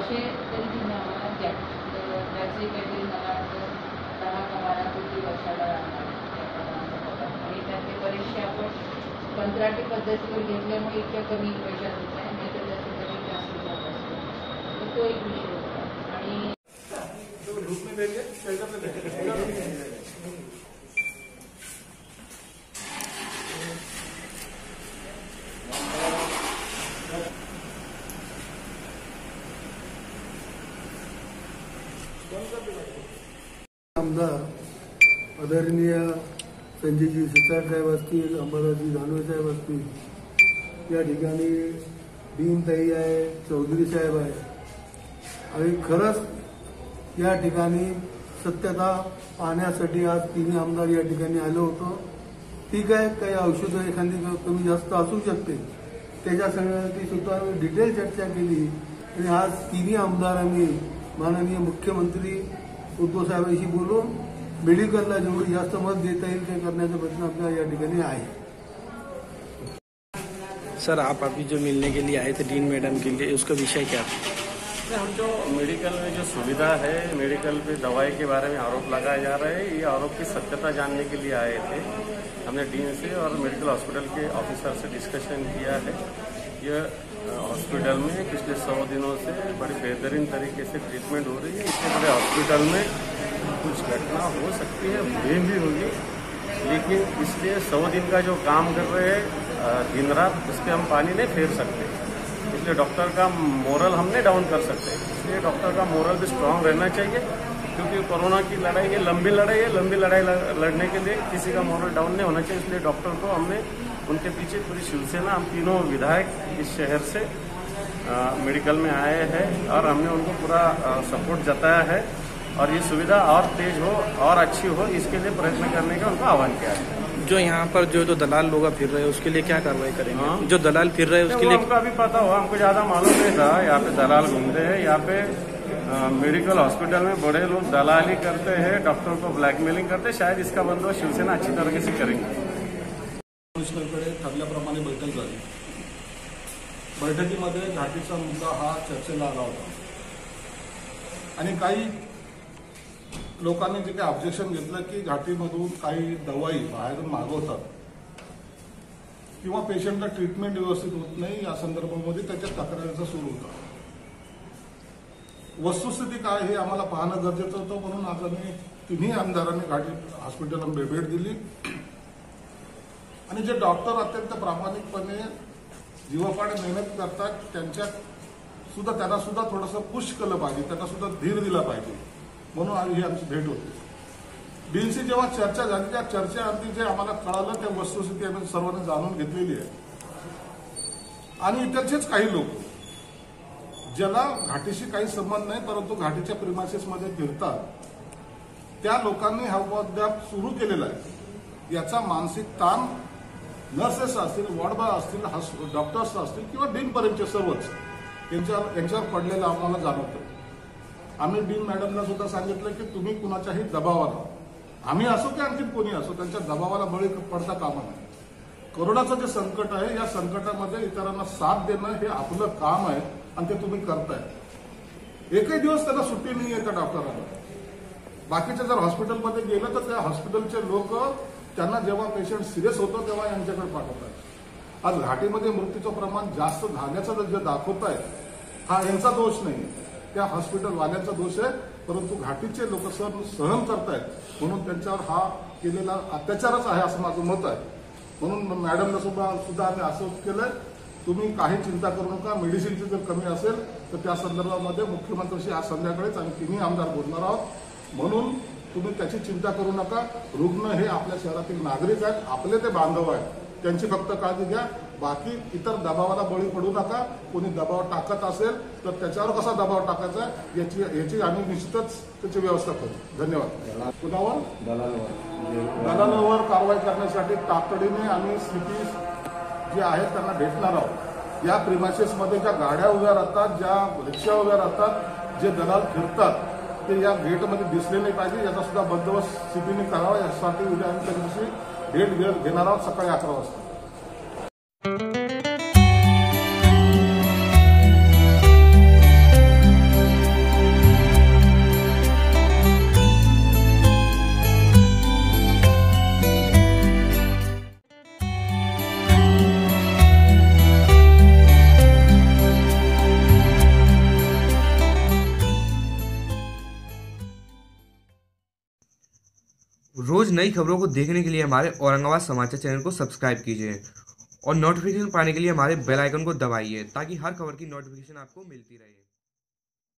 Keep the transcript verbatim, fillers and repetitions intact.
पैसे तरी तिने आम्हाला द्या. त्याचे काहीतरी मला वाटतं दहा का बारा कोटी वर्षाला लागणार आणि त्याचे बरेचसे आपण कंत्राटी पद्धतीवर घेतल्यामुळे इतक्या कमी पैशात होत आहे, नाही तर त्याचं तरी जास्त जात असतो. तर तो एक विषय होता. आणि आमदार आदरणीय संजयजी सितार साहेब असतील, अंबादासजी दानवे साहेब असतील, या ठिकाणी डीनताई आहे, चौधरी साहेब आहे आणि खरंच या ठिकाणी सत्यता पाहण्यासाठी आज तिन्ही आमदार या ठिकाणी आलो होतो. ठीक आहे, काही औषधं एखादी कमी जास्त असू शकते, त्याच्या संदर्भात सुद्धा डिटेल चर्चा केली आणि आज तिन्ही आमदार आम्ही माननीय मुख्यमंत्री उद्धव साहेबांशी बोलून मेडिकलला जेवढी जास्त मत देता येईल ते करण्याचा प्रयत्न आपल्या या ठिकाणी आहे. सर, आप अभी जो मिलने के लिए आए थे डीन मैडम के लिए, उसका विषय क्या था? हम जो मेडिकल में जो सुविधा है, मेडिकल पे दवाई के बारे में आरोप लगाए जा रहे हैं, ये आरोप की सत्यता जानने के लिए आए थे. हमने डीन से और मेडिकल हॉस्पिटल के ऑफिसर से डिस्कशन किया है. ये हॉस्पिटल में पिछले सौ दिनों से बड़ी बेहतरीन तरीके से ट्रीटमेंट हो रही है. इससे बड़े हॉस्पिटल में कुछ घटना हो सकती है, हुई भी होगी, लेकिन इसलिए सौ दिन का जो काम कर रहे हैं दिन रात, उसके हम पानी नहीं फेर सकते. इसलिए डॉक्टर का मोरल हम नहीं डाउन कर सकते. इसलिए डॉक्टर का मोरल भी स्ट्रांग रहना चाहिए, क्योंकि कोरोना की लड़ाई ये लंबी लड़ाई है. लंबी लड़ाई लड़ने के लिए किसी का मोरल डाउन नहीं होना चाहिए. इसलिए डॉक्टर को हमने, उनके पीछे पूरी शिवसेना, हम तीनों विधायक इस शहर से आ, मेडिकल में आए हैं और हमने उनको पूरा सपोर्ट जताया है और ये सुविधा और तेज हो और अच्छी हो, इसके लिए प्रयत्न करने का उनको आह्वान किया है. जो यहाँ पर जो तो दलाल लोग फिर रहे हैं, उसके लिए क्या कार्रवाई करेंगे? हाँ? जो दलाल फिर रहे हैं उसके लिए हमको अभी पता हुआ, हमको ज्यादा मालूम नहीं था. यहाँ पे दलाल घूमते हैं, यहाँ पे आ, मेडिकल हॉस्पिटल में बड़े लोग दलाली करते हैं, डॉक्टर को ब्लॅकमेलिंग करते हैं. शायद इसका बंदोबस्त शिवसेना अच्छी तरीके से करेंगे. कमिशनरकडे ठरल्याप्रमाणे बैठक झाली. बैठकीमध्ये घाटीचा मुद्दा हा चर्चेला आला होता आणि काही लोकांनी जे काही ऑब्जेक्शन घेतलं की घाटीमधून काही दवाई बाहेरून मागवतात किंवा पेशंटला ट्रीटमेंट व्यवस्थित होत नाही, या संदर्भामध्ये त्याच्या तक्रारीचा सुरू होता. वस्तुस्थिती काय हे आम्हाला पाहणं गरजेचं होतं, म्हणून आज आम्ही तिन्ही आमदारांनी घाटी हॉस्पिटलला भेट दिली आणि जे डॉक्टर अत्यंत प्रामाणिकपणे जीवापाड मेहनत करतात, त्यांच्या सुद्धा त्यांना सुद्धा थोडंसं पुश केलं पाहिजे, त्यांना सुद्धा धीर दिला पाहिजे, म्हणून आज ही आमची भेट होती. डीनशी जेव्हा चर्चा झाली, त्या चर्चेअंती जे आम्हाला कळालं त्या वस्तुस्थिती आम्ही सर्वांनी जाणून घेतलेली आहे. आणि इकडचेच काही लोक ज्याला घाटीशी काही संबंध नाही, परंतु घाटीच्या प्रिमायसेसमध्ये फिरतात, त्या लोकांनी हा उपद्व्याप सुरू केलेला आहे. याचा मानसिक ताण नर्सेस असतील, वॉर्डबॉय असतील, डॉक्टर्स असतील किंवा डीनपर्यंतचे सर्वच यांच्यावर यांच्यावर पडलेलं आम्हाला जाणवतं. आम्ही डीन मॅडमला सुद्धा सांगितलं की तुम्ही कुणाच्याही दबावाला, आम्ही असो की आणखी कोणी असो, त्यांच्या दबावाला बळी पडता कामा नये. कोरोनाचं जे संकट आहे, या संकटामध्ये इतरांना साथ देणं हे आपलं काम आहे आणि ते तुम्ही करताय. एकही दिवस त्यांना सुट्टी नाही आहे त्या डॉक्टरांना. बाकीचे जर हॉस्पिटलमध्ये गेलं तर त्या हॉस्पिटलचे लोक त्यांना जेव्हा पेशंट सिरियस होतो तेव्हा यांच्याकडे पाठवतात. आज घाटीमध्ये मृत्यूचं प्रमाण जास्त झाल्याचं जे दाखवत आहे, हा यांचा दोष नाही, त्या हॉस्पिटलवाल्यांचा दोष आहे. परंतु घाटीचे लोक सहन सहन करतायत म्हणून त्यांच्यावर हा केलेला अत्याचारच आहे असं माझं मत आहे. म्हणून मॅडमला सुद्धा सुद्धा आम्ही असं केलंय, तुम्ही काही चिंता करू नका. मेडिसिनची जर कमी असेल तर त्या संदर्भामध्ये मुख्यमंत्र्यांशी आज संध्याकाळीच आम्ही तिन्ही आमदार बोलणार आहोत. म्हणून तुम्ही त्याची चिंता करू नका. रुग्ण हे आपल्या शहरातील नागरिक आहेत, आपले ते बांधव आहेत, त्यांची फक्त काळजी घ्या. बाकी इतर दबावाला बळी पडू नका. कोणी दबाव टाकत असेल तर त्याच्यावर कसा दबाव टाकायचा आहे याची याची आम्ही निश्चितच त्याची व्यवस्था करू. धन्यवाद. कुणावर दलालावर कारवाई करण्यासाठी तातडीने आम्ही स्थिती जे आहेत त्यांना भेटणार आहोत. या प्रिमायसेसमध्ये ज्या गाड्या उभ्या राहतात, ज्या रिक्षा उभ्या राहतात, जे दलाल फिरतात ते या गेटमध्ये दिसले नाही पाहिजे, याचा सुद्धा बंदोबस्त स्थितीने करावा. यासाठी उद्या आम्ही त्या दिवशी भेट घेणार आहोत सकाळी अकरा वाजता. रोज़ नई खबरों को देखने के लिए हमारे औरंगाबाद समाचार चैनल को सब्सक्राइब कीजिए और नोटिफिकेशन पाने के लिए हमारे बेल आइकन को दबाइए ताकि हर खबर की नोटिफिकेशन आपको मिलती रहे।